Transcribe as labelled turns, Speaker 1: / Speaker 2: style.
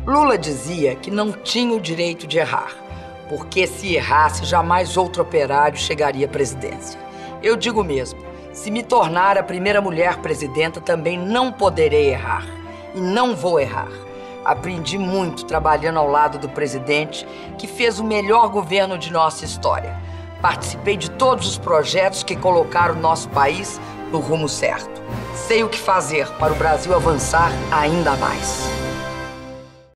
Speaker 1: Lula dizia que não tinha o direito de errar, porque se errasse, jamais outro operário chegaria à presidência. Eu digo mesmo, se me tornar a primeira mulher presidenta, também não poderei errar. E não vou errar. Aprendi muito trabalhando ao lado do presidente, que fez o melhor governo de nossa história. Participei de todos os projetos que colocaram o nosso país no rumo certo. Sei o que fazer para o Brasil avançar ainda mais.